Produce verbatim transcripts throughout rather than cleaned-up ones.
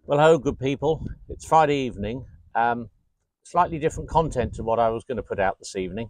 Well, hello, good people. It's Friday evening. Um, slightly different content to what I was going to put out this evening.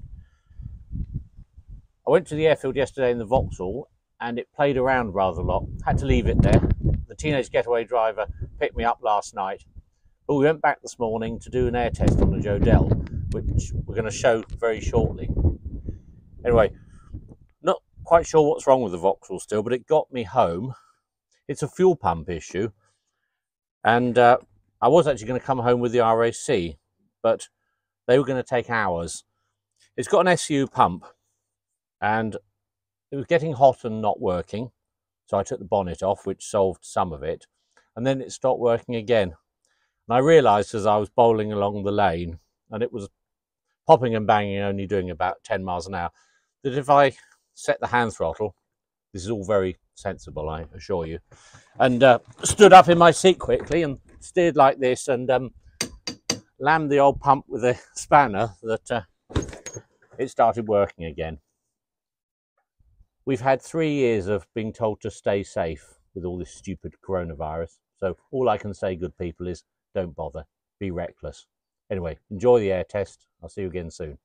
I went to the airfield yesterday in the Vauxhall and it played around rather a lot. Had to leave it there. The teenage getaway driver picked me up last night, but we went back this morning to do an air test on the Jodel, which we're going to show very shortly. Anyway, not quite sure what's wrong with the Vauxhall still, but it got me home. It's a fuel pump issue. And uh, I was actually going to come home with the R A C, but they were going to take hours. It's got an S U pump, and it was getting hot and not working. So I took the bonnet off, which solved some of it. And then it stopped working again. And I realised as I was bowling along the lane, and it was popping and banging, only doing about ten miles an hour, that if I set the hand throttle, this is all very sensible, I assure you, and uh, stood up in my seat quickly and steered like this and um, lammed the old pump with a spanner, that uh, it started working again. We've had three years of being told to stay safe with all this stupid coronavirus. So all I can say, good people, is don't bother. Be reckless. Anyway, enjoy the air test. I'll see you again soon.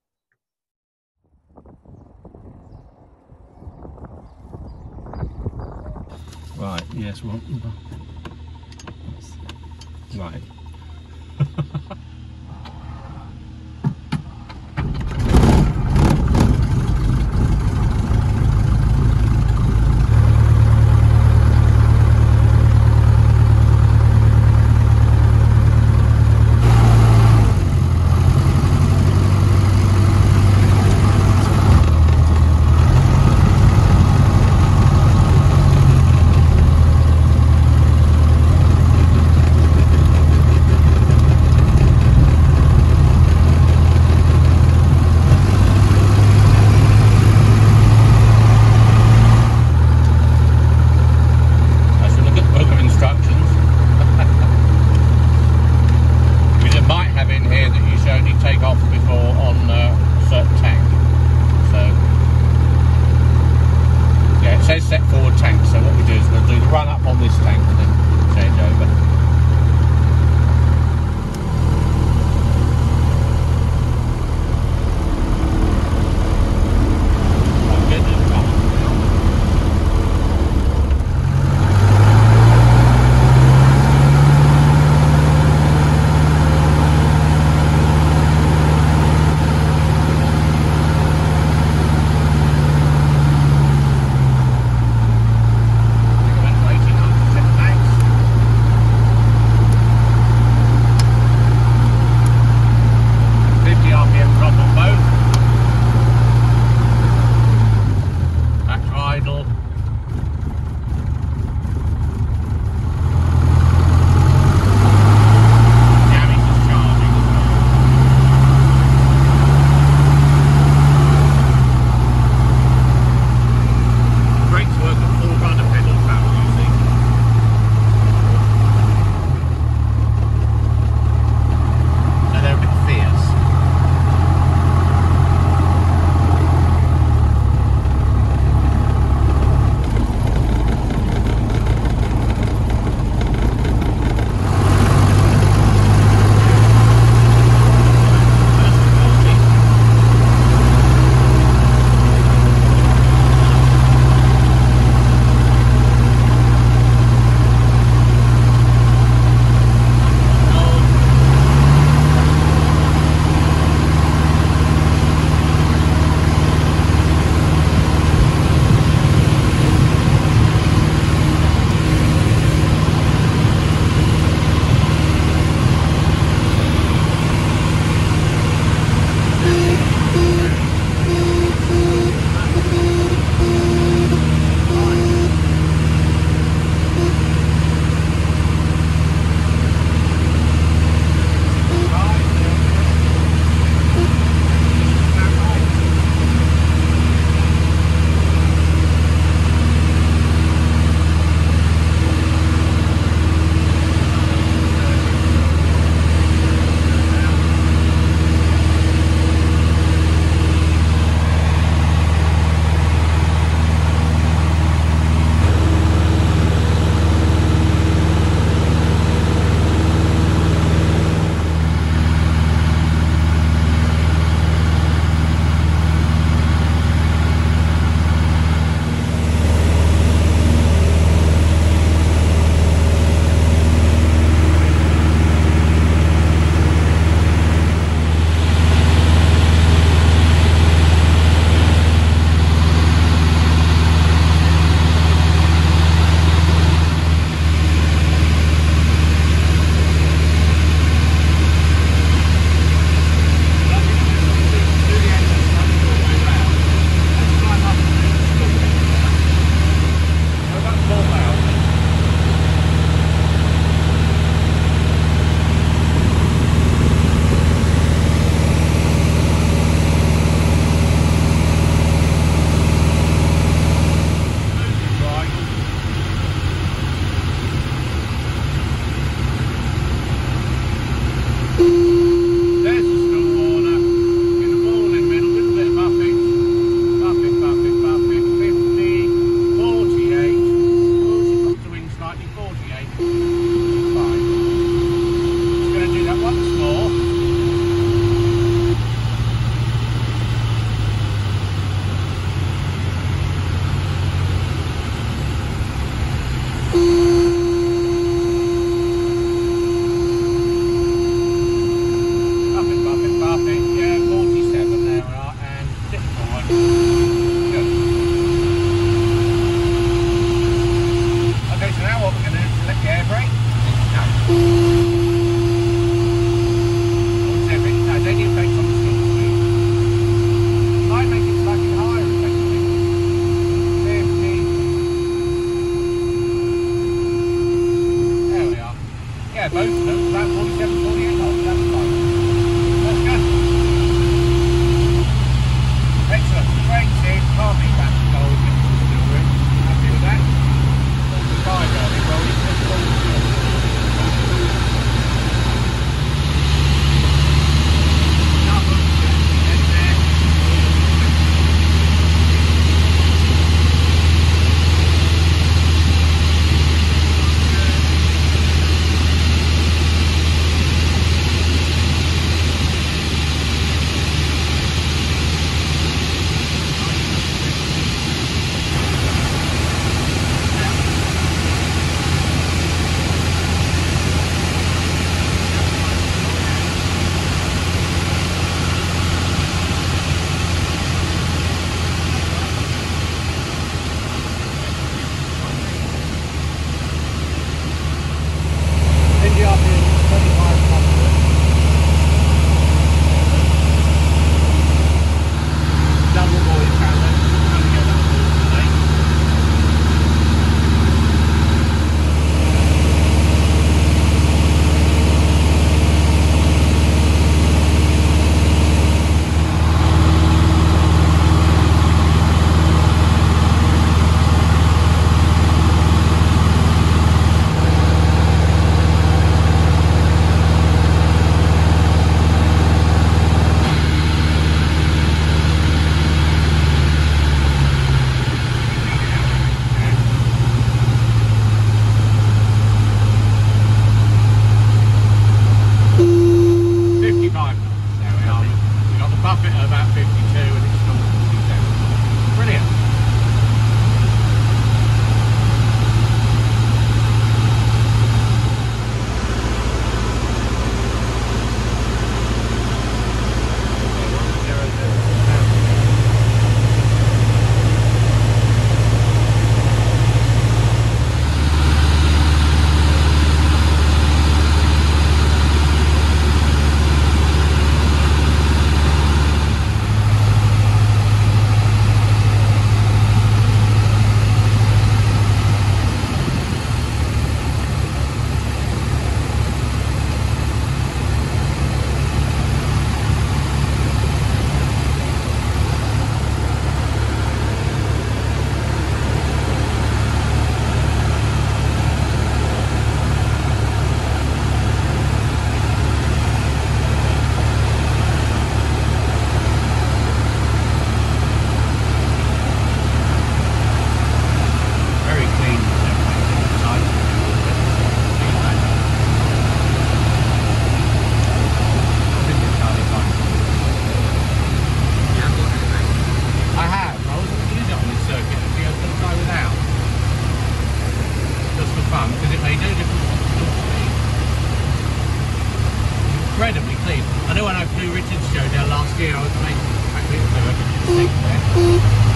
Right, yes, well, right. Set forward tank, so what we do is we'll do the run up on this tank and then change over. made no difference to me. Incredibly clean. I know when I flew Richard's Jodel last year, I was making a bit of a mistake there.